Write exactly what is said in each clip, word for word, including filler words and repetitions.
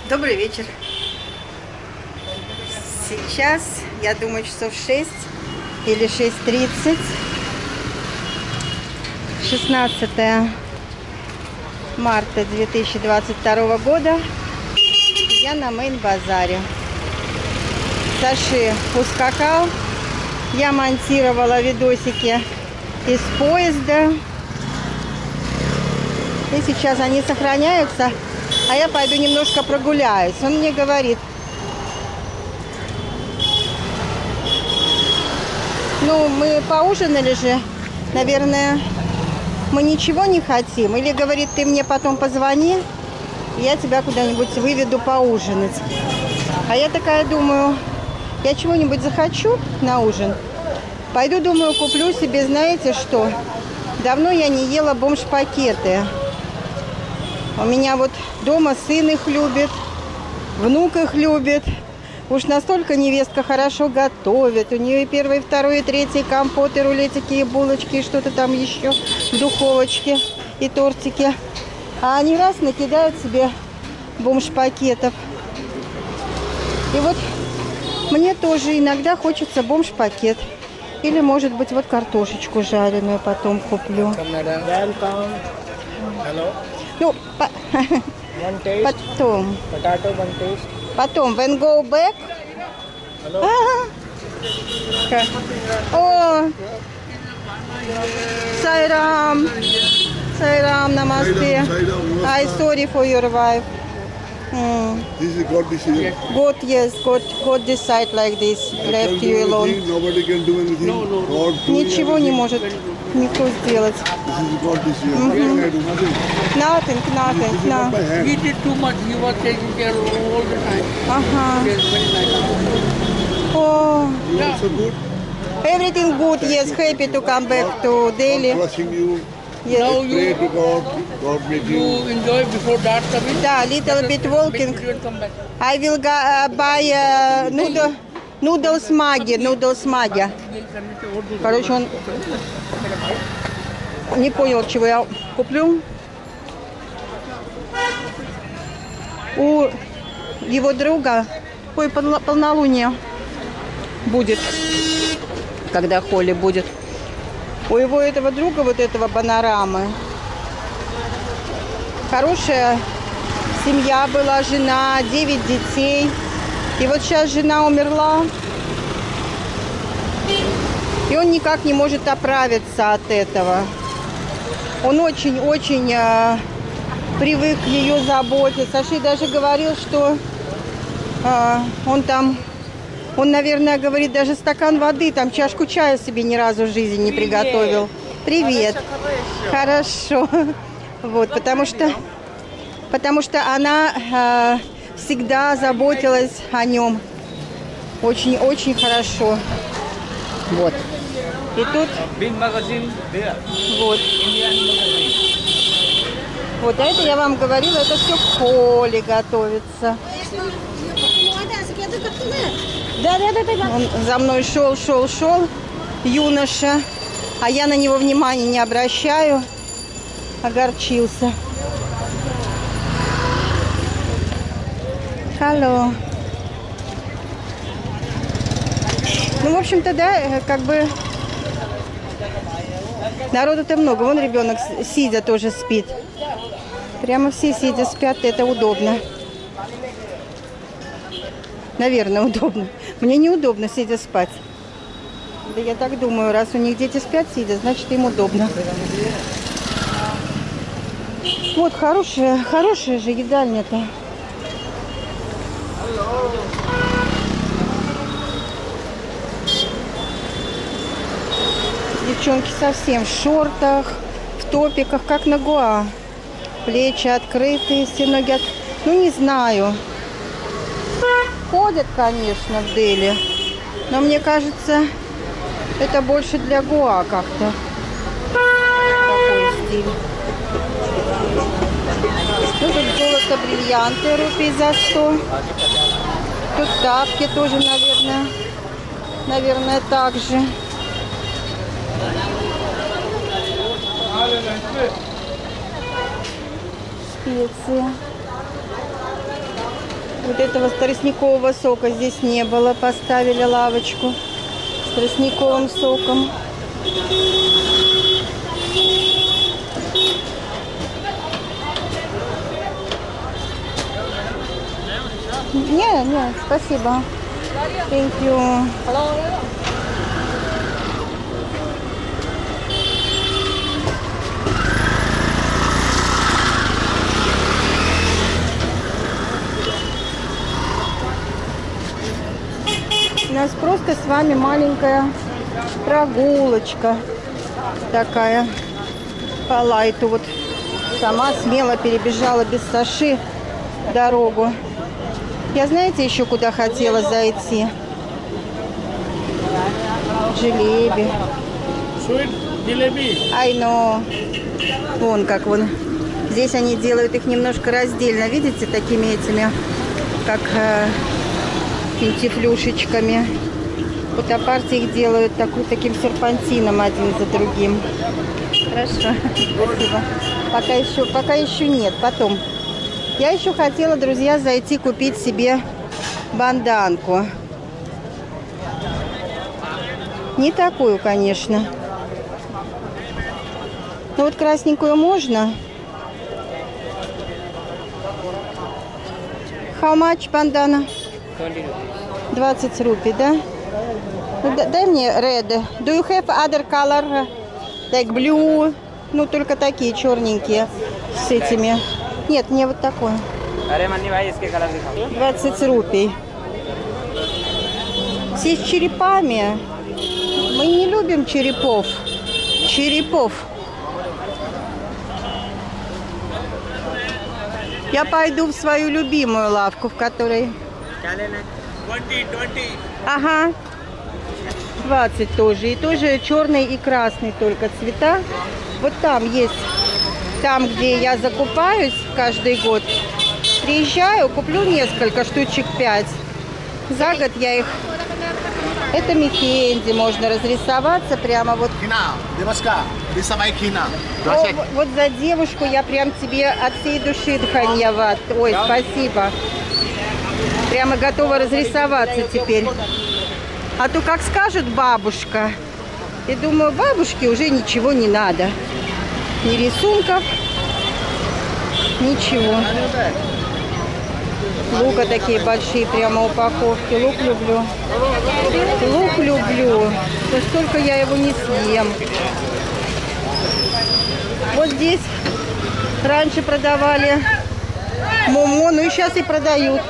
Добрый вечер. Сейчас, я думаю, часов шесть или шесть тридцать. шестнадцатое марта две тысячи двадцать второго года. Я на Мейн-базаре. Саши ускакал. Я монтировала видосики из поезда. И сейчас они сохраняются. А я пойду немножко прогуляюсь. Он мне говорит: ну, мы поужинали же, наверное, мы ничего не хотим. Или говорит: ты мне потом позвони, я тебя куда-нибудь выведу поужинать. А я такая думаю, я чего-нибудь захочу на ужин. Пойду, думаю, куплю себе, знаете что? Давно я не ела бомж-пакеты. У меня вот дома сын их любит, внук их любит. Уж настолько невестка хорошо готовит. У нее и первый, и второй, и третий компоты, рулетики, и булочки, и что-то там еще в духовочке, и тортики. А они раз накидают себе бомж-пакетов. И вот мне тоже иногда хочется бомж-пакет. Или, может быть, вот картошечку жареную потом куплю. Ну, по... потом. Потом, when go back. О, Сайрам. Сайрам, намасте. I sorry for your wife. Mm. This is God decision. God, yes, God, God decide like this, left you alone. Nobody can do anything. No, no. God Ничего не может никто сделать. This is God decision. Mm-hmm. I do nothing. Nothing, nothing, This is not by no. hand. He did too much. He was taking care all the time. Ага. Yes, very nice. Oh, You are so good. everything good, yes, happy to come back to God Delhi. blessing you. Yes. Now Pray you to God. God make you you. enjoy before that coming. Да, little bit walking. You will come back. I will go, uh, buy uh, noodle, noodles Maggi, noodles Maggi. Короче, он не понял, чего я куплю. У его друга, ой, полнолуние будет, когда Холли будет. У его этого друга, вот этого Банарамы, хорошая семья была, жена, девять детей. И вот сейчас жена умерла. И он никак не может оправиться от этого. Он очень-очень э, привык к ее заботе. Саши даже говорил, что э, он там, он, наверное, говорит, даже стакан воды, там чашку чая себе ни разу в жизни не приготовил. Привет. Хорошо. Вот, потому что, потому что она э, всегда заботилась о нем. Очень-очень хорошо. Вот. И тут вот. Вот это я вам говорила, это все в холле готовится. Он за мной шел, шел, шел, юноша, а я на него внимания не обращаю, огорчился. Алло. Ну, в общем-то, да, как бы народу-то много. Вон ребенок сидя тоже спит. Прямо все сидя спят, это удобно. Наверное, удобно. Мне неудобно сидя спать. Да я так думаю, раз у них дети спят сидя, значит им удобно. Вот хорошая, хорошая же едальня-то. Девчонки совсем в шортах, в топиках, как на Гоа. Плечи открытые, все ноги от... Ну, не знаю. Ходят, конечно, в Дели. Но мне кажется, это больше для Гоа как-то. Такой стиль. Ну, тут золото, бриллианты, рупий за сто. Тут тапки тоже, наверное. Наверное, так же. Специи. Вот этого тростникового сока здесь не было. Поставили лавочку с тростниковым соком. Не, не, спасибо. Thank you. У нас просто с вами маленькая прогулочка такая по лайту. Вот сама смело перебежала без Саши дорогу. Я, знаете, еще куда хотела зайти? Джелеби. Sweet jalebi. Ай, но вон как вон. Здесь они делают их немножко раздельно. Видите, такими этими, как э, тюфлюшечками. Вот апарти их делают такой, таким серпантином один за другим. Хорошо, спасибо. Пока еще, пока еще нет, потом. Я еще хотела, друзья, зайти купить себе банданку. Не такую, конечно. Ну вот красненькую можно. How much бандана? двадцать рупий, да? Ну, дай мне red. Do you have other color? Like blue? Ну, только такие черненькие с этими. Нет, мне вот такой. двадцать рупий. Все с черепами. Мы не любим черепов. Черепов. Я пойду в свою любимую лавку, в которой... Ага. двадцать тоже. И тоже черный и красный только цвета. Вот там есть... Там, где я закупаюсь каждый год, приезжаю, куплю несколько штучек, пять. За год я их... Это Мехенди, можно разрисоваться прямо вот. О, вот за девушку я прям тебе от всей души дханьяват. Ой, спасибо. Прямо готова разрисоваться теперь. А то как скажет бабушка. И думаю, бабушке уже ничего не надо. Ни рисунков, ничего. Лука такие большие, прямо упаковки. Лук люблю. Лук люблю. Но столько я его не съем. Вот здесь раньше продавали момо, ну и сейчас и продают.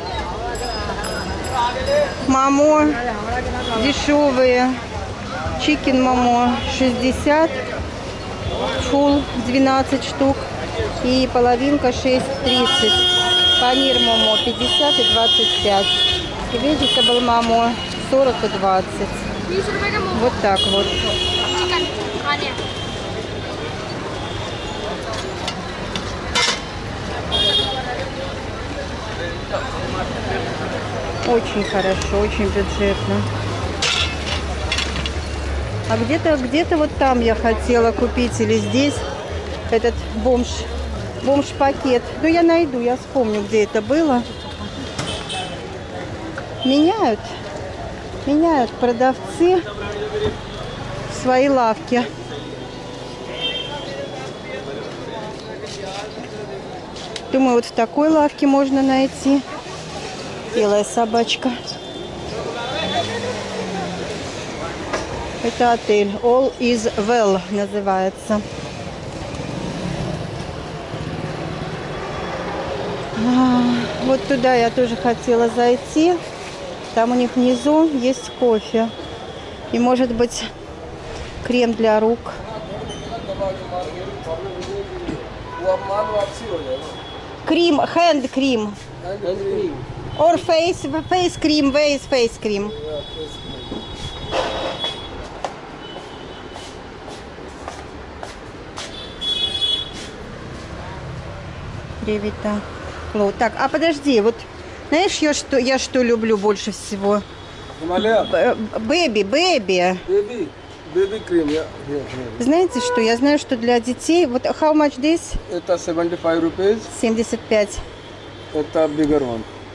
Момо дешевые. Чикен момо шестьдесят. Фул двенадцать штук и половинка шесть тридцать. Панир момо пятьдесят и двадцать пять. И vegetable момо сорок и двадцать. Вот так вот. Очень хорошо, очень бюджетно. А где-то, где-то вот там я хотела купить, или здесь, этот бомж, бомж-пакет. Ну, я найду, я вспомню, где это было. Меняют, меняют продавцы свои лавки. Думаю, вот в такой лавке можно найти. Белая собачка. Это отель All is Well называется. А, вот туда я тоже хотела зайти. Там у них внизу есть кофе. И может быть крем для рук. Крем, hand cream. Or face, face cream, face, face cream. Ревита. Так, а подожди, вот знаешь, я что, я что люблю больше всего? Бэби, бэби. Baby cream, yeah. Here, here. Знаете что? Я знаю, что для детей... Вот how much this? Это seventy-five rupees. семьдесят пять. Это bigger one.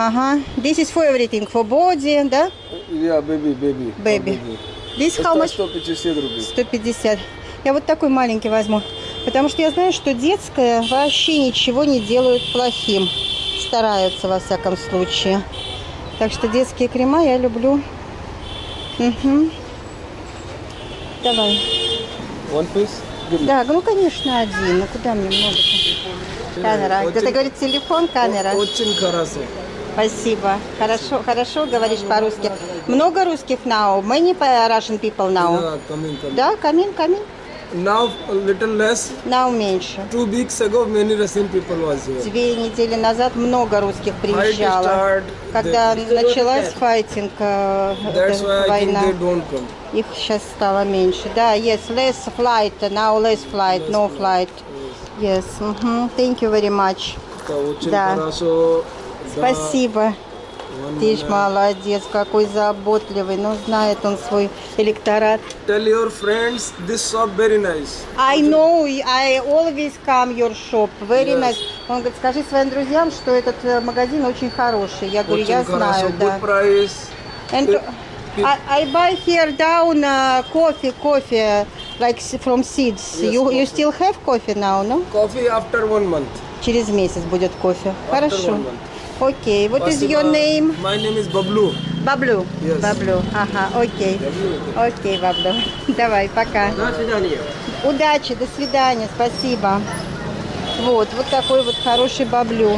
Ага. This is for everything, for body, да? Yeah, baby, baby. Baby. This how much? сто пятьдесят рублей. сто пятьдесят. Я вот такой маленький возьму. Потому что я знаю, что детское вообще ничего не делают плохим. Стараются, во всяком случае. Так что детские крема я люблю. Угу. Давай. One piece? Да, ну конечно один. Ну куда мне много-то? Камера. Кто-то говорит телефон, камера. Очень хорошо. Спасибо. Хорошо, хорошо говоришь по-русски. Много русских now? Many Russian people now? Yeah, coming, coming. Да, камин, камин. Now a little less. Now меньше. Two weeks ago, many Russian people was here. Две недели назад много русских приезжало. Start, Когда they, началась файтинг, э, that's why I think война, they don't come. их сейчас стало меньше. Да, yes, less flight, now less flight, no flight. Yes, mhm. Thank you very much. Это очень Да. хорошо. Да. Спасибо. Ты ж молодец, какой заботливый. Ну, знает он свой электорат. Tell your friends this shop very nice. I know, I always come your shop. Very Yes. nice. Он говорит, скажи своим друзьям, что этот э, магазин очень хороший. Я говорю, Очень я хорошо. знаю, да. Good price. And Good- I, I buy here down uh, coffee, coffee, like s- from seeds. Yes, you, you coffee. still have coffee now, no? Coffee after one month. Через месяц будет кофе. Хорошо. one month. Окей. What is your Спасибо. name? My name is Bablu. Баблю. Yes. Баблю. Ага, окей. Окей, Баблю. Давай, пока. До свидания. Удачи, до свидания, спасибо. Вот, вот такой вот хороший Баблю.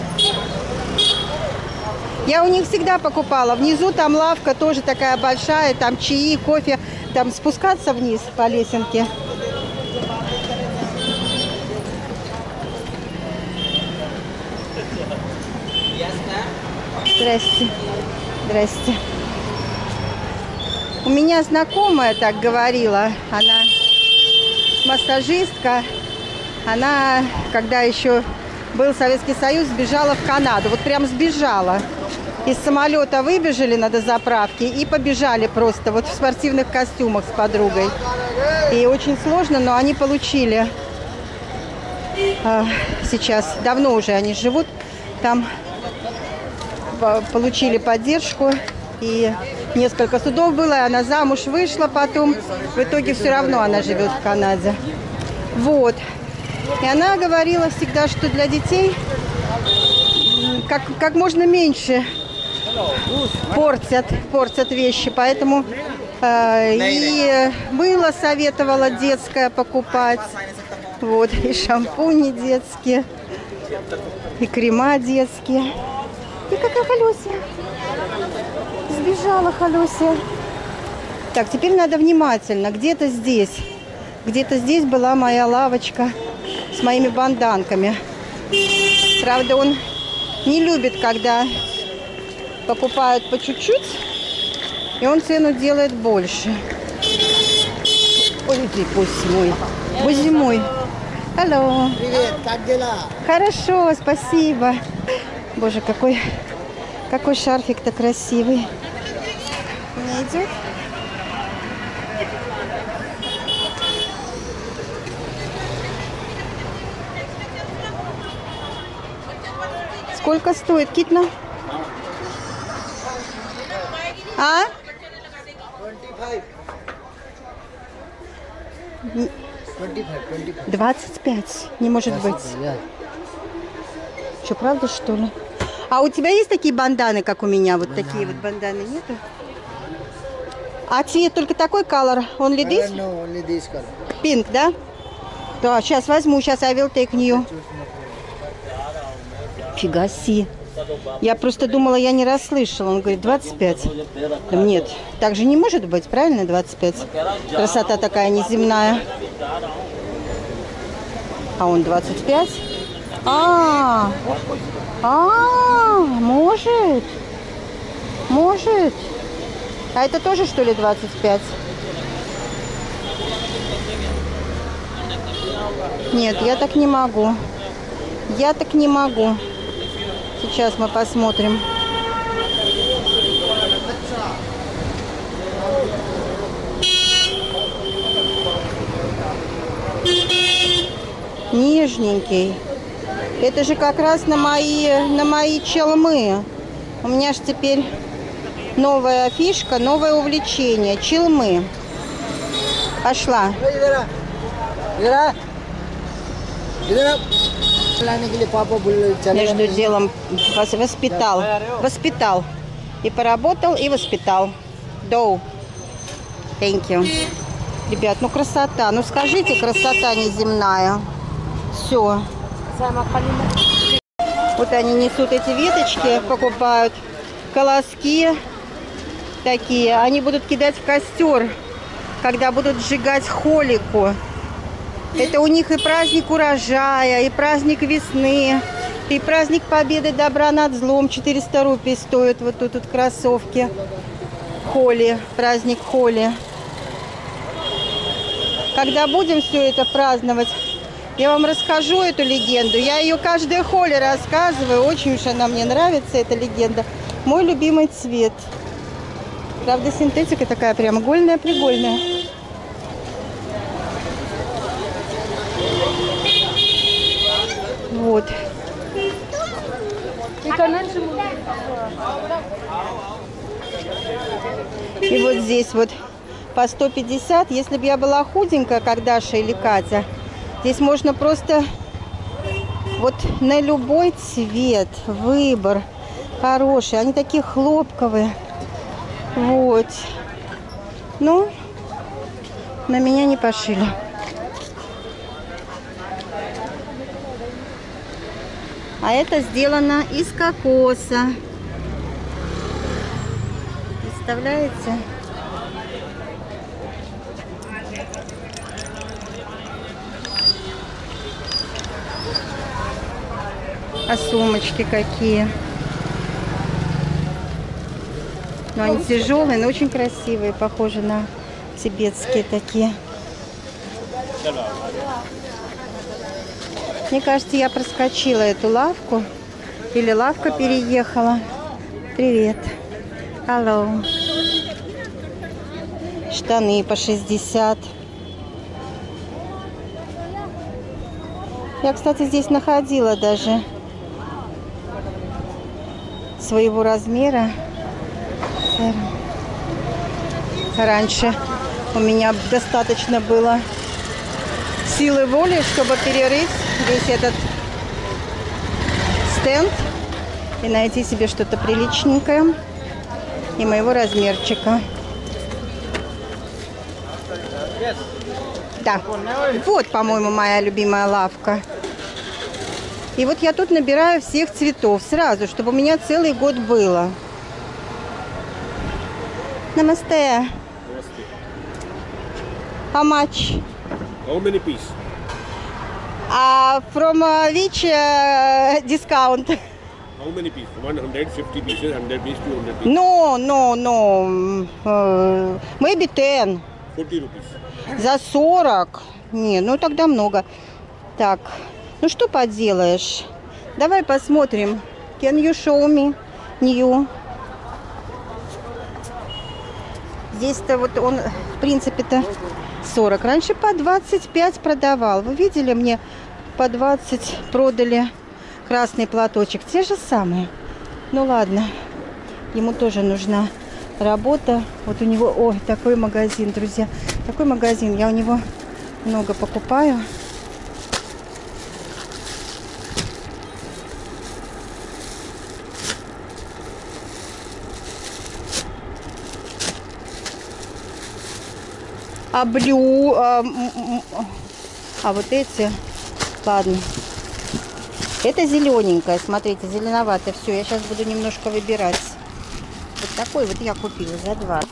Я у них всегда покупала. Внизу там лавка тоже такая большая, там чаи, кофе. Там спускаться вниз по лесенке. Здрасте. Здрасте. У меня знакомая так говорила. Она массажистка. Она, когда еще был Советский Союз, сбежала в Канаду. Вот прям сбежала. Из самолета выбежали на дозаправке и побежали просто вот в спортивных костюмах с подругой. И очень сложно, но они получили э, сейчас, давно уже они живут там, по- получили поддержку. И несколько судов было, и она замуж вышла потом. В итоге все равно она живет в Канаде. Вот. И она говорила всегда, что для детей м, как, как можно меньше портят, портят вещи. Поэтому э, и мыло советовала детское покупать. Вот. И шампуни детские, и крема детские. И какая Халёся. Сбежала Халёся. Так, теперь надо внимательно. Где-то здесь. Где-то здесь была моя лавочка с моими банданками. Правда, он не любит, когда покупают по чуть-чуть, и он цену делает больше. Ой, ты, боже мой. Боже мой. Алло. Привет, как дела? Хорошо, спасибо. Боже, какой, какой шарфик-то красивый. Мне идет? Сколько стоит, Китна? А? двадцать пять. Не может быть. Что, правда, что ли? А у тебя есть такие банданы, как у меня? Вот такие вот банданы нету? А цвет только такой color? Only this? No, only this color. Pink, да? Да, сейчас возьму, сейчас I will take new. Фига си. Я просто думала, я не расслышала. Он говорит, двадцать пять. Да нет, так же не может быть, правильно, двадцать пять? Красота такая неземная. А он двадцать пять? А, а, может, может. А это тоже, что ли, двадцать пять? Нет, я так не могу. Я так не могу. Сейчас мы посмотрим. Нежненький. Это же как раз на мои, на мои челмы. У меня же теперь новая фишка, новое увлечение. Чилмы. Пошла. इधर आ इधर आ इधर आ लाने के लिए पापा बोल चले Между делом вос- воспитал. Воспитал. И поработал, и воспитал. Доу. Thank you. Ребят, ну красота. Ну скажите, красота неземная. Все. Вот они несут эти веточки, покупают колоски такие. Они будут кидать в костер, когда будут сжигать холику. Это у них и праздник урожая, и праздник весны, и праздник победы добра над злом. четыреста рупий стоят вот тут вот кроссовки. Холи, праздник Холи. Когда будем все это праздновать, я вам расскажу эту легенду. Я ее каждой Холи рассказываю. Очень уж она мне нравится, эта легенда. Мой любимый цвет. Правда, синтетика такая прямоугольная-пригольная. Вот. И вот здесь вот по сто пятьдесят. Если бы я была худенькая, как Даша или Катя, здесь можно просто вот на любой цвет. Выбор хороший. Они такие хлопковые. Вот. Ну, на меня не пошили. А это сделано из кокоса. Представляете? А сумочки какие? Но они тяжелые, но очень красивые. Похожи на тибетские такие. Мне кажется, я проскочила эту лавку. Или лавка переехала. Привет. Hello. Штаны по шестьдесят. Я, кстати, здесь находила даже своего размера. Раньше у меня достаточно было силы воли, чтобы перерыть весь этот стенд и найти себе что-то приличненькое и моего размерчика. Да, вот, по-моему, моя любимая лавка. И вот я тут набираю всех цветов сразу, чтобы у меня целый год было. Намасте. How much? How many pieces? Uh, from uh, which uh, discount? How many pieces? one hundred fifty pieces, one hundred pieces, two hundred pieces. No, no, no. Uh, maybe ten. forty rupees. За сорок? Не, ну тогда много. Так, ну что поделаешь? Давай посмотрим. Can you show me new? Здесь-то вот он, в принципе-то, сорок. Раньше по двадцать пять продавал. Вы видели, мне по двадцать продали красный платочек. Те же самые. Ну ладно. Ему тоже нужна работа. Вот у него, ой, такой магазин, друзья. Такой магазин. Я у него много покупаю. А блю, а, а вот эти, ладно. Это зелененькая, смотрите, зеленоватая. Все, я сейчас буду немножко выбирать. Вот такой вот я купила за двадцать.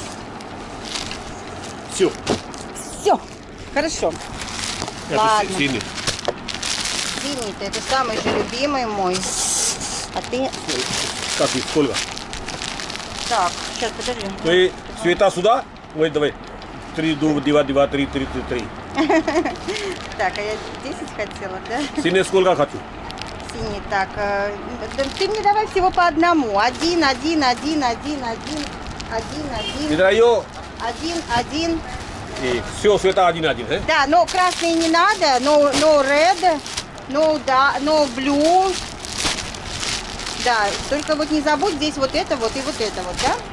Все. Все, хорошо. Ладно. Синий. Синий-то это самый же любимый мой. А ты... Так, сколько? Так, сейчас, подожди. Ты цвета сюда? Ой, давай. Три, два, два, два, три, три, три, три. Так, а я десять хотела, да? Синий сколько хочу? Синий, так. э, да Ты мне давай всего по одному. Один, один, один, один, один, один, один, Идраю. один, один. И все цвета один-один, э? Да, но красный не надо, но no red, no, да, no blue, Да, только вот не забудь здесь вот это вот и вот это вот, да?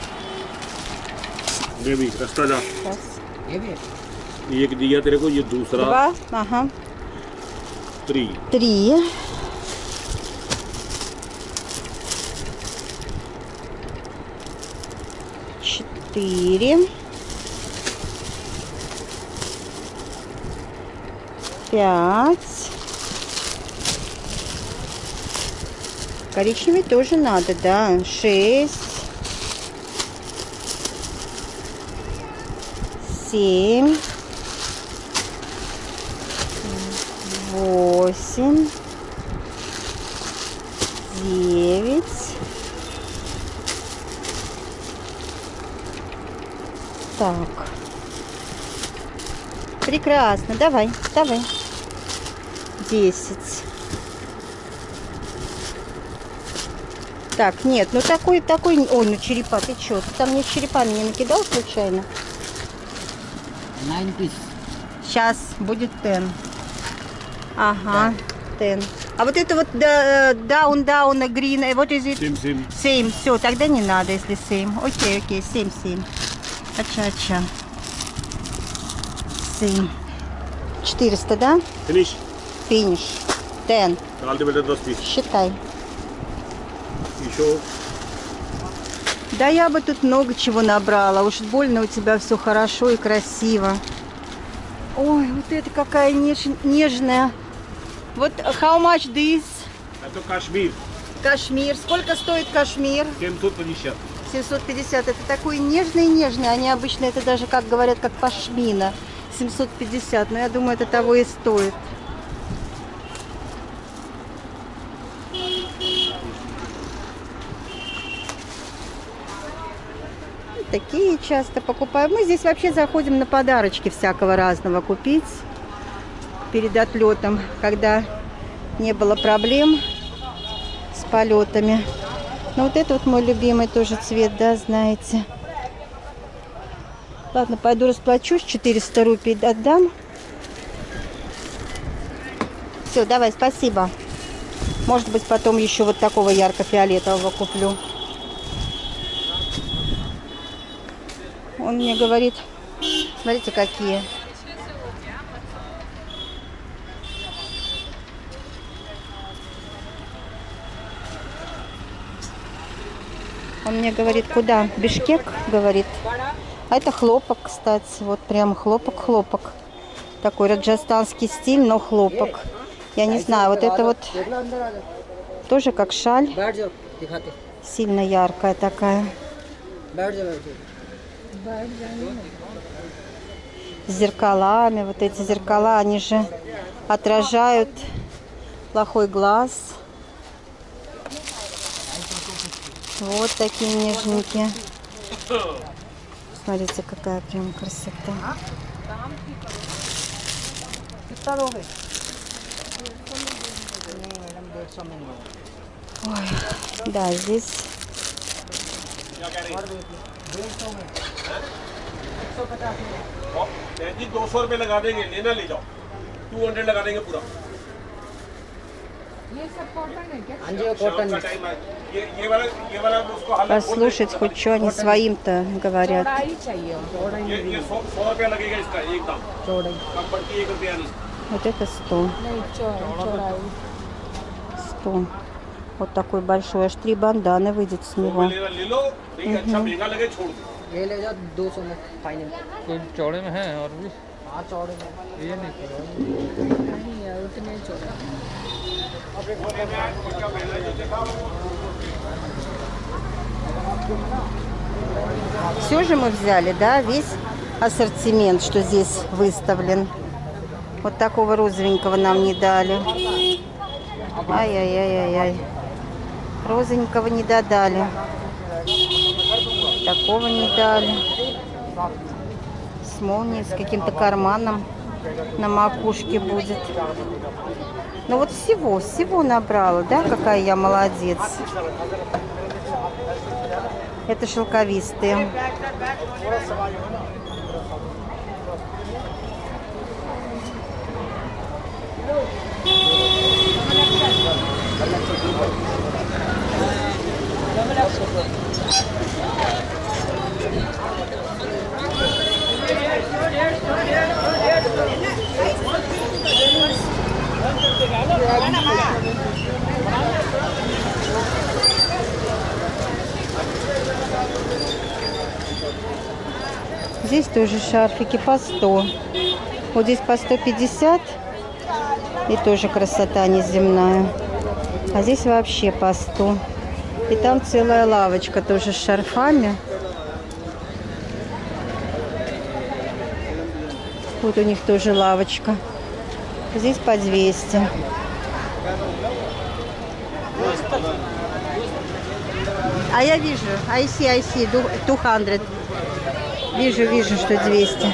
Baby रास्ता जा Сейчас. ये भी है। ये एक दिया तेरे को ये दूसरा Два, ага. थ्री Три. Четыре. Пять. Коричневый тоже надо, да. Шесть. Семь. Восемь. Девять. Так. Прекрасно. Давай, давай. Десять. Так, нет, ну такой, такой... Ой, ну черепа, ты чё? Ты там мне черепами не накидал случайно? Nine piece. Сейчас будет ten. Ага, ten. А вот это вот да, down, down, green, вот is it? Same same Same, все, тогда не надо, если same. Окей, окей, same, same. Ача, ача. Same. четыреста, да? Finish Финиш. ten. डाल दे बेटा दस पीस Считай. еще Да я бы тут много чего набрала. Уж больно у тебя все хорошо и красиво. Ой, вот это какая неж... нежная. Вот how much this? это кашмир Кашмир. Сколько стоит кашмир? семьсот пятьдесят семьсот пятьдесят. Это такой нежный-нежный. Они обычно это даже, как говорят, как пашмина. семьсот пятьдесят. Но я думаю, это того и стоит. Такие часто покупаем. Мы здесь вообще заходим на подарочки всякого разного купить перед отлетом, когда не было проблем с полетами. Ну вот это вот мой любимый тоже цвет, да, знаете. Ладно, пойду расплачусь, четыреста рупий отдам. Все, давай, спасибо. Может быть, потом еще вот такого ярко-фиолетового куплю. Он мне говорит, смотрите, какие. Он мне говорит, куда? Бишкек, говорит. А это хлопок, кстати. Вот прям хлопок-хлопок. Такой раджастанский стиль, но хлопок. Я не знаю, вот это вот тоже как шаль. बैठ जाओ दिखाते Сильно яркая такая. बैठ जाओ बैठ जाओ С зеркалами. Вот эти зеркала, они же отражают плохой глаз. Вот такие нежненькие. Смотрите, какая прям красота. कितना दोगे नहीं मैडम डेढ़ सौ में नहीं Ой, да, здесь जी दो सौ रुपये लगा देंगे लेना ले जाओ टू हंड्रेड लगा देंगे पूरा हाँ जी वो कॉटन का टाइम है ये ये वाला ये वाला उसको हाल послушать хоть что они своим-то говорят. ये ये सौ सौ रुपया लगेगा इसका एक दाम चौड़ाई कम पड़ती है एक रुपया नहीं Вот это сто. сто. Вот такой большой. Аж три банданы выйдет с него. ले ले लो नहीं अच्छा महंगा लगे छोड़ दो ये ले जाओ दो सौ में फाइनल कोई चौड़े में है और भी हाँ चौड़े में ये नहीं करो नहीं यार उतने चौड़े Все же мы взяли, да, весь ассортимент, что здесь выставлен. Вот такого розовенького нам не дали. Ай-яй-яй-яй-яй. Розовенького не додали. Такого не дали. С молнией, с каким-то карманом на макушке будет. Ну вот всего, всего набрала, да, какая я молодец. Это шелковистые. Здесь тоже шарфики по сто. Вот здесь по сто пятьдесят. И тоже красота неземная. А здесь вообще по сто. И там целая лавочка тоже с шарфами. Вот у них тоже лавочка. Здесь по двести. А я вижу. I see, I see. двести. Вижу, вижу, что двести.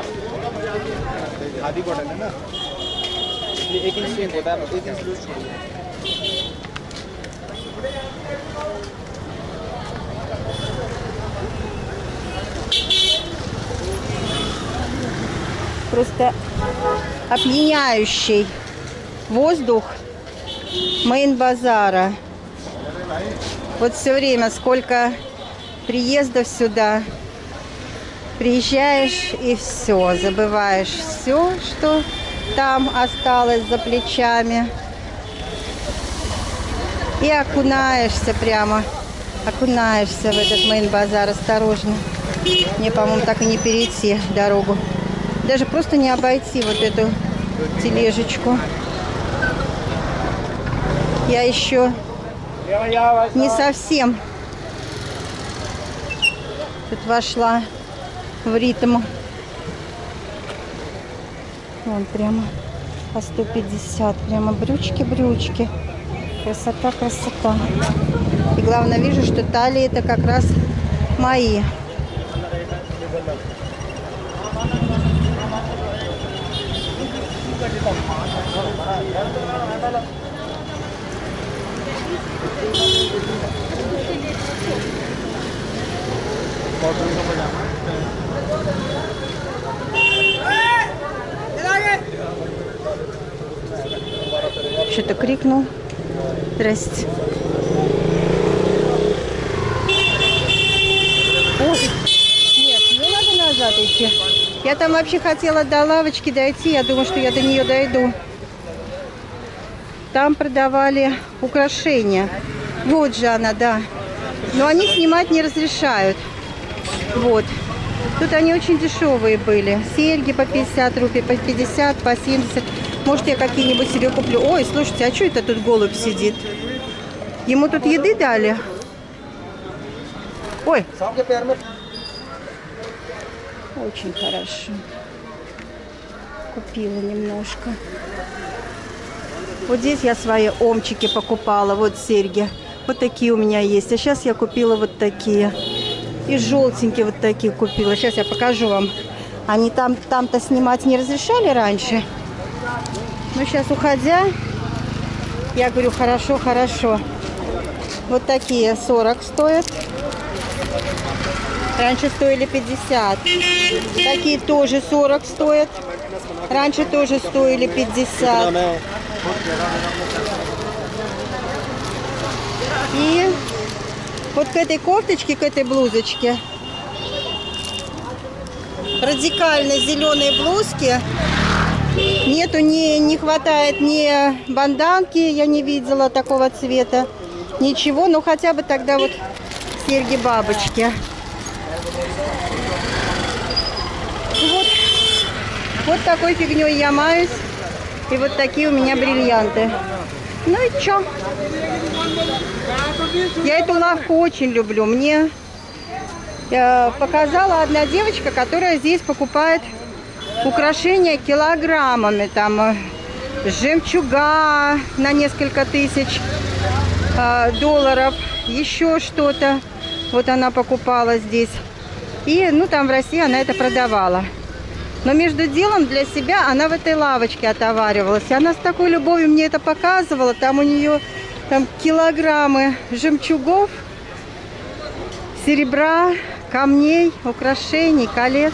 Просто опьяняющий воздух Мейн-базара. Вот все время, сколько приездов сюда, приезжаешь и все, забываешь все, что там осталось за плечами. И окунаешься прямо, окунаешься в этот Мейн-базар. Осторожно. Мне, по-моему, так и не перейти дорогу. Даже просто не обойти вот эту тележечку. Я еще не совсем тут вошла в ритм. Вон прямо по сто пятьдесят. Прямо брючки-брючки. Красота, красота. И главное, вижу, что талии это как раз мои. Что-то крикнул. Здрасте. Ой, нет, не надо назад идти. Я там вообще хотела до лавочки дойти. Я думаю, что я до нее дойду. Там продавали украшения. Вот же она, да. Но они снимать не разрешают. Вот. Тут они очень дешевые были. Серьги по пятьдесят рупий, по пятьдесят, по семьдесят. Может, я какие-нибудь себе куплю. Ой, слушайте, а что это тут голубь сидит? Ему тут еды дали? Ой. Очень хорошо. Купила немножко. Вот здесь я свои омчики покупала. Вот серьги. Вот такие у меня есть. А сейчас я купила вот такие. И желтенькие вот такие купила. Сейчас я покажу вам. Они там, там-то снимать не разрешали раньше. Но сейчас, уходя, я говорю, хорошо, хорошо. Вот такие сорок стоят. Раньше стоили пятьдесят. Такие тоже сорок стоят. Раньше тоже стоили пятьдесят. И вот к этой кофточке, к этой блузочке, радикально зеленой блузки, нету, не, не хватает ни банданки, я не видела такого цвета, ничего, но хотя бы тогда вот серьги-бабочки. Вот, вот такой фигней я маюсь, и вот такие у меня бриллианты. Ну и чё? Я эту лавку очень люблю. Мне э, показала одна девочка, которая здесь покупает украшения килограммами. Там э, жемчуга на несколько тысяч э, долларов, еще что-то. Вот она покупала здесь. И, ну, там в России она это продавала. Но между делом для себя она в этой лавочке отоваривалась. И она с такой любовью мне это показывала. Там у нее там килограммы жемчугов, серебра, камней, украшений, колец.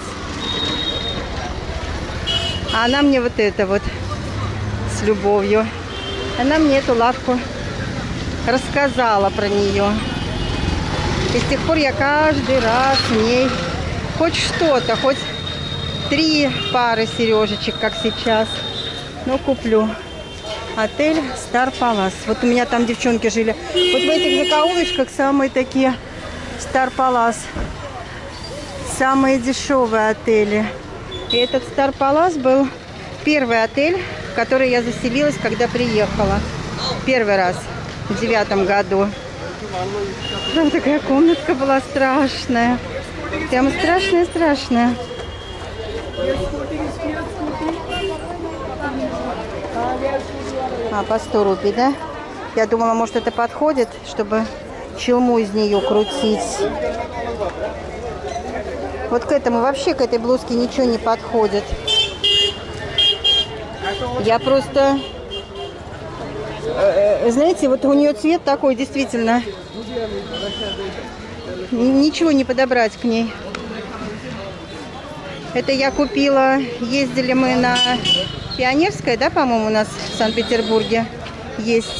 А она мне вот это вот с любовью. Она мне эту лавку рассказала про нее. И с тех пор я каждый раз в ней хоть что-то, хоть три пары сережечек, как сейчас, но куплю. Отель Star Palace. Вот у меня там девчонки жили. Вот в этих закоулочках самые такие Star Palace. Самые дешевые отели. И этот Star Palace был первый отель, в который я заселилась, когда приехала. Первый раз. В девятом году. Там такая комнатка была страшная. Прямо страшная-страшная. А, по сто рупий, да? Я думала, может, это подходит, чтобы челму из нее крутить. Вот к этому, вообще к этой блузке ничего не подходит. Я просто... Знаете, вот у нее цвет такой, действительно. Ничего не подобрать к ней. Это я купила, ездили мы на Пионерское, да, по-моему, у нас в Санкт-Петербурге есть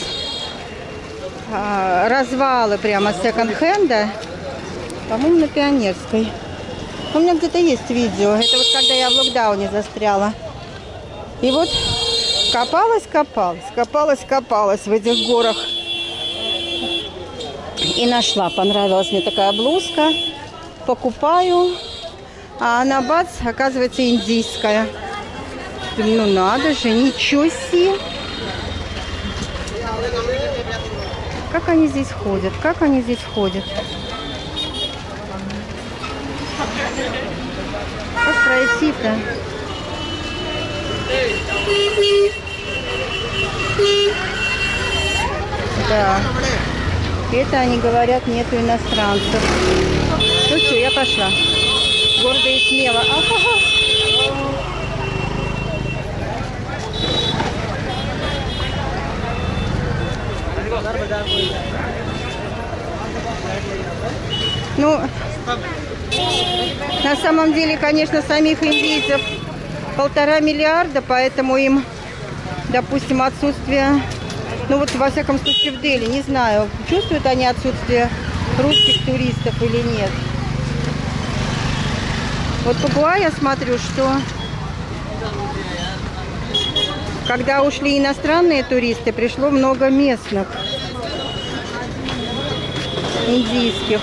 а, развалы прямо секонд-хенда. По-моему, на Пионерской. У меня где-то есть видео. Это вот когда я в локдауне застряла. И вот копалась, копалась, копалась, копалась в этих горах. И нашла. Понравилась мне такая блузка. Покупаю. А она, бац, оказывается, индийская. Ну надо же, ничего себе. Как они здесь ходят? Как они здесь ходят? Как пройти-то? Да. Это они говорят, нету иностранцев. Ну все, я пошла. Гордо и смело. А-ха-ха. Ну, на самом деле, конечно, самих индейцев полтора миллиарда, поэтому им, допустим, отсутствие, ну вот во всяком случае в Дели, не знаю, чувствуют они отсутствие русских туристов или нет. Вот по Гоа я смотрю, что когда ушли иностранные туристы, пришло много местных, индийских.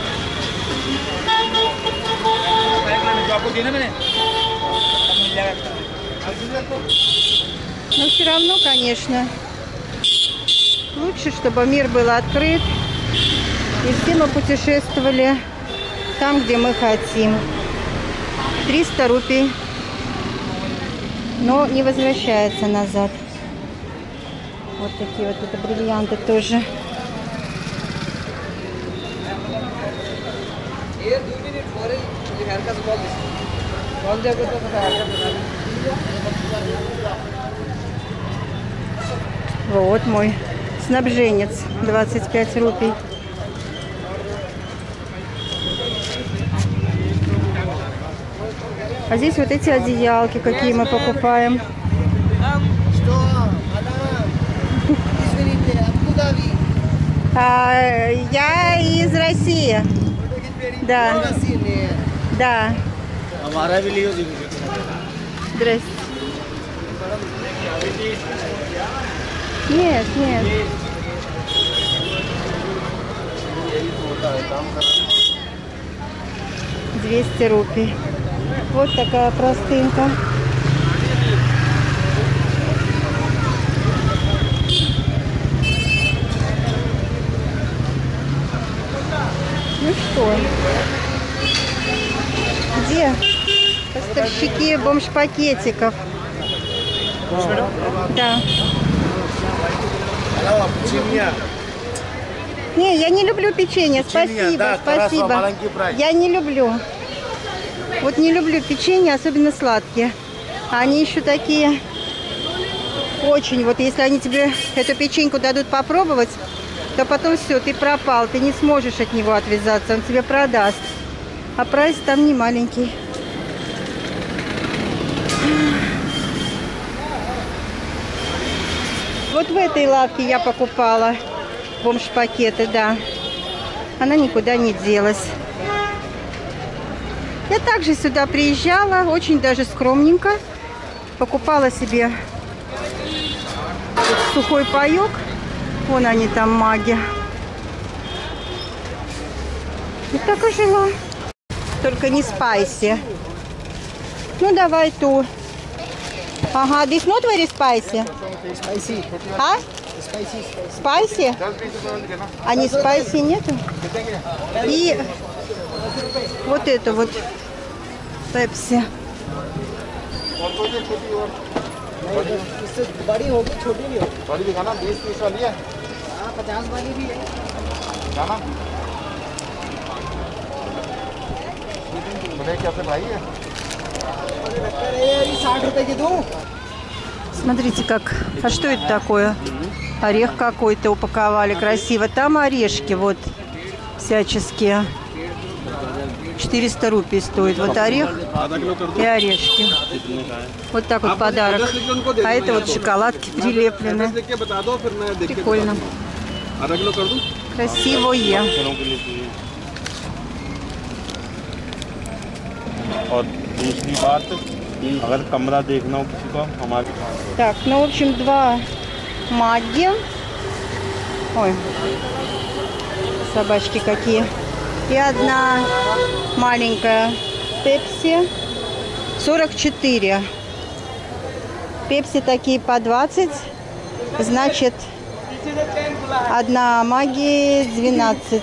Но все равно, конечно, лучше, чтобы мир был открыт, и все мы путешествовали там, где мы хотим. триста рупий, но не возвращается назад. Вот такие вот это бриллианты тоже. Вот мой снабженец, двадцать пять рупий. А здесь вот эти одеялки, какие мы покупаем. А, я из России. Да. Да. Здрасте. Нет, нет. двести рупий. Вот такая простынка. Ну что? Где поставщики бомж-пакетиков? Да. Не, я не люблю печенье. Спасибо, спасибо. Я не люблю. Вот не люблю печенье, особенно сладкие. Они еще такие очень, вот если они тебе эту печеньку дадут попробовать, то потом все, ты пропал, ты не сможешь от него отвязаться, он тебе продаст. А прайс там не маленький. Вот в этой лавке я покупала бомж-пакеты, да. Она никуда не делась. Я также сюда приезжала, очень даже скромненько. Покупала себе Сухой паёк. Вон они там, маги. И так и жила. Только не спайси. Ну, давай ту. Ага, this not very spicy. Spicy. А? Spicy. Спайси? А не спайси нету? И вот это вот пепси. इससे बड़ी होगी छोटी नहीं होगी बड़ी दिखाना बीस तीस वाली है हाँ पचास वाली भी है जाना कैसे भाई है साठ रुपए की दूँ Смотрите, как. А что это такое? Орех какой-то упаковали красиво. Там орешки вот всяческие. четыреста рупий стоит. Вот орех и орешки. Вот так вот подарок. А это вот шоколадки прилеплены. Прикольно. Красивое. और दूसरी बात अगर कमरा देखना हो किसी को हमारे Так, ну, в общем, два маги. Ой, собачки какие. И одна маленькая пепси. сорок четыре. Пепси такие по двадцать. Значит, одна маги двенадцать.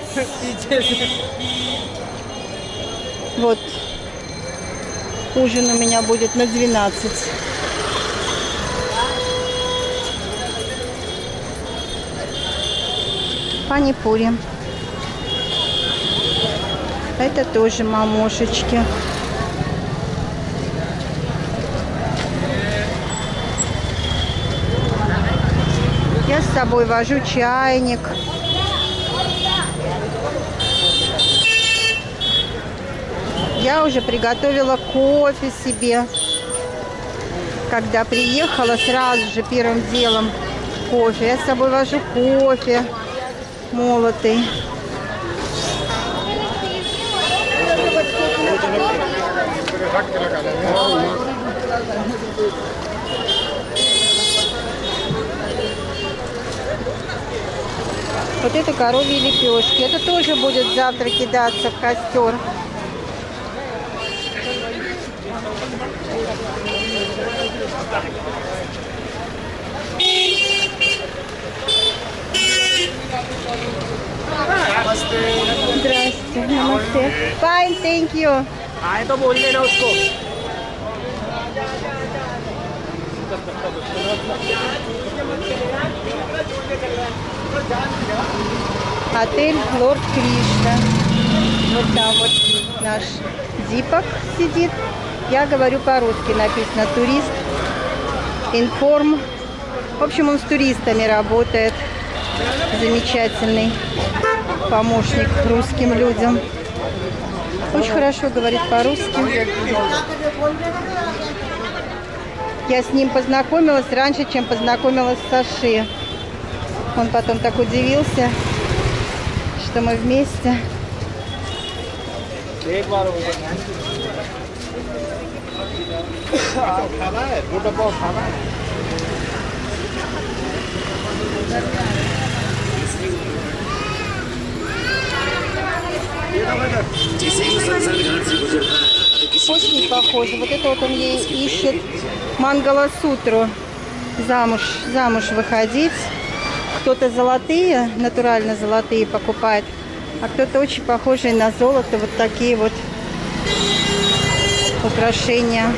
Вот. Ужин у меня будет на двенадцать. Панипури. Это тоже мамошечки. Я с собой вожу чайник. Я уже приготовила кофе себе. Когда приехала, сразу же первым делом кофе. Я с собой вожу кофе молотый. Вот это коровьи лепешки. Это тоже будет завтра кидаться в костер. Здравствуйте, намасте. Fine, thank you. आए तो बोल देना उसको Отель Лорд Кришна. Вот там вот наш Дипак сидит. Я говорю по-русски, написано турист, информ. В общем, он с туристами работает. Замечательный помощник русским людям. Очень хорошо говорит по-русски. Я с ним познакомилась раньше, чем познакомилась с Саши. Он потом так удивился, что мы вместе. Очень похоже. Вот это вот он ей ищет Мангала-сутру. Замуж, замуж выходить. Кто-то золотые, натурально золотые покупает, а кто-то очень похожий на золото. Вот такие вот украшения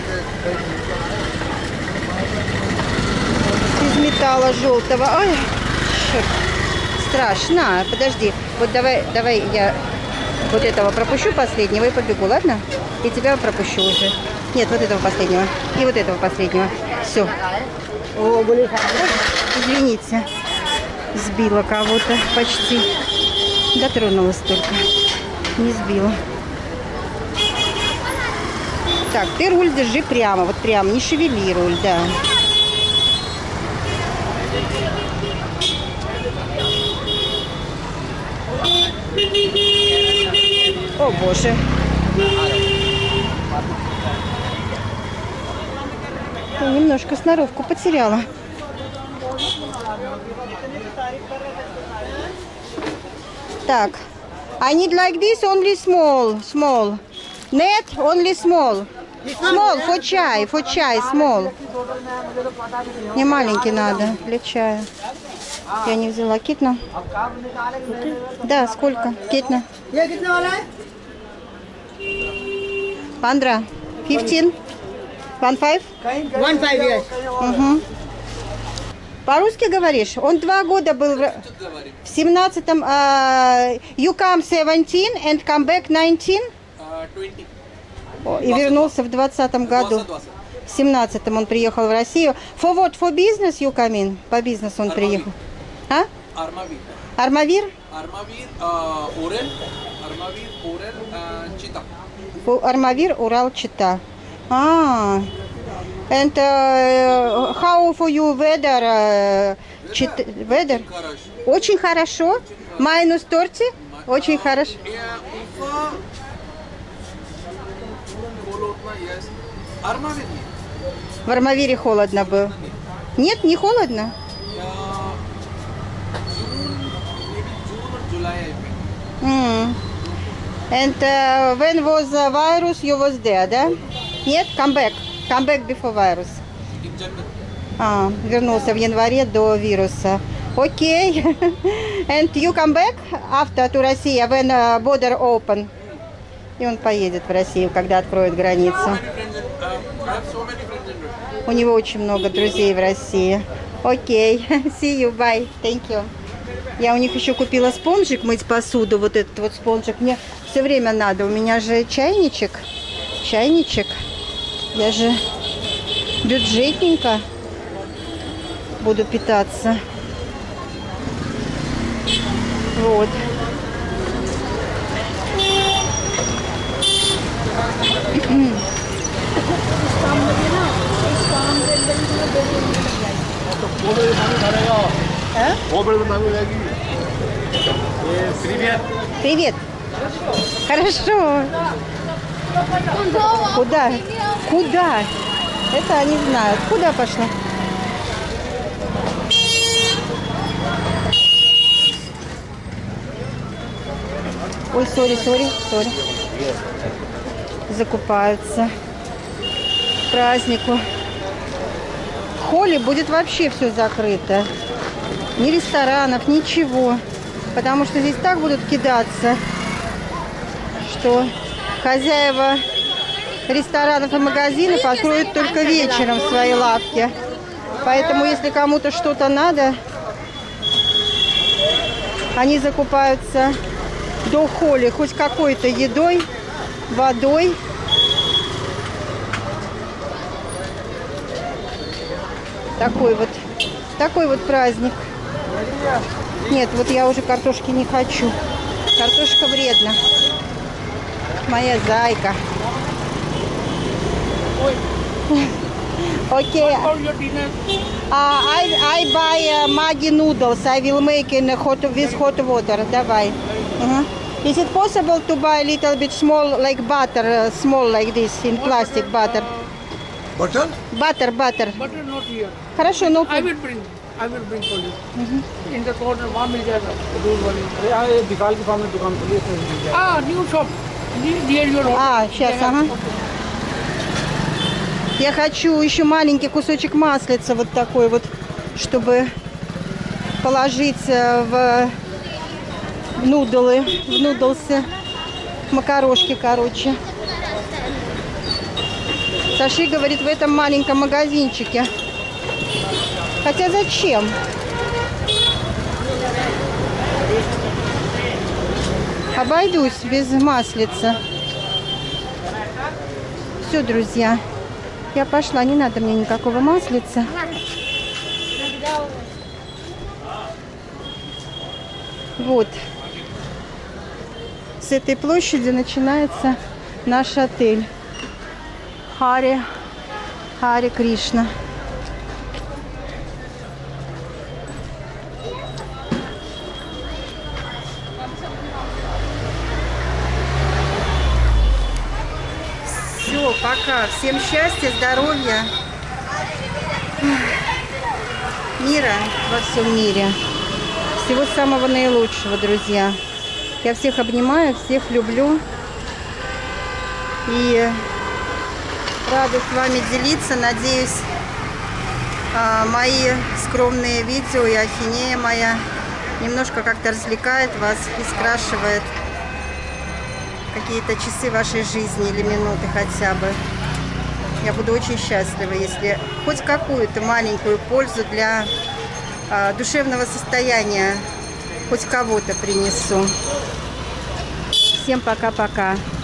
из металла желтого. Ой, черт, страшно. Подожди, вот давай, давай я вот этого пропущу последнего и побегу, ладно? И тебя пропущу уже. Нет, вот этого последнего и вот этого последнего. Все. Ой, извините, сбила кого-то почти. Дотронулась только, не сбила. Так, ты руль держи прямо, вот прямо, не шевели руль, да. О, боже. Я немножко сноровку потеряла. Так. I need like this, only small, small. Net, only small. Small, for чай, for чай, small. Не маленький надо, для чая. Я не взяла. Китна? Да, сколько? Китна? ये कितने वाला है? Пандра? Fifteen? One five? One five yes. Угу. По-русски говоришь? Он два года был в в семнадцатом. Uh, you come seventeen and come back nineteen? О, и вернулся в двадцатом году. В семнадцатом он приехал в Россию. For what? For business you come in? По бизнесу он приехал. А? Armavir. Армавир? Armavir, uh, Orel. Armavir, Orel, uh, Chita. Фу- Армавир, Урал, Чита. А. And uh, how for you weather? Uh, Чит- weather? Karash. Очень хорошо. Minus тридцать? Очень хорошо. Yeah, Ufa. Bolotna, yes. Armavir. В Армавире холодно было. Нет, не холодно. Yeah. June, maybe June or July, I think. М. And uh, when was the virus, you was there, да? Нет, come back. Come back before virus. In January. А, вернулся в январе до вируса. Окей. And you come back after to Russia when uh, border open. И он поедет в Россию, когда откроют границу. Many friends in, uh, I have so many friends in Russia. У него очень много друзей в России. Окей. See you, bye. Thank you. Я у них еще купила спонжик мыть посуду. Вот этот вот спонжик. Мне все время надо. У меня же чайничек. Чайничек. Я же бюджетненько буду питаться. Вот. А? Привет. Привет. Хорошо. Куда? Куда? Это они знают. Куда пошла? Ой, сори, сори, сори. Закупаются к празднику. В холле будет вообще все закрыто. Ни ресторанов, ничего. Потому что здесь так будут кидаться, что хозяева ресторанов и магазинов откроют только вечером свои лавки. Поэтому, если кому-то что-то надо, они закупаются до холли хоть какой-то едой, водой. Такой вот, такой вот праздник. Нет, вот я уже картошки не хочу. Картошка вредна. Моя зайка. Окей. Uh, I, I buy uh, Maggi noodles. I will make in hot with hot water. Давай. Uh-huh. Is it possible to buy a little bit small, like butter, uh, small like this, in plastic butter? Butter? Butter, butter. Butter not here. Хорошо, ну. I will bring. I will bring for you. In the corner, वहाँ मिल जाएगा. Don't worry. यहाँ ये विकाल के सामने दुकान खुली है. Ah, new shop. Near your home. А, сейчас, ага. Я хочу еще маленький кусочек маслица, вот такой вот, чтобы положить в нудлы, в нудлсы, макарошки, короче. Саши говорит, в этом маленьком магазинчике. Хотя зачем? Обойдусь без маслица. Все, друзья. Я пошла, не надо мне никакого маслица. Вот. С этой площади начинается наш отель. Хари, Хари Кришна. Все, пока. Всем счастья, здоровья, мира во всем мире. Всего самого наилучшего, друзья. Я всех обнимаю, всех люблю. И рада с вами делиться. Надеюсь, мои скромные видео и ахинея моя немножко как-то развлекает вас и скрашивает какие-то часы вашей жизни или минуты хотя бы. Я буду очень счастлива, если хоть какую-то маленькую пользу для а, душевного состояния хоть кого-то принесу. Всем пока-пока.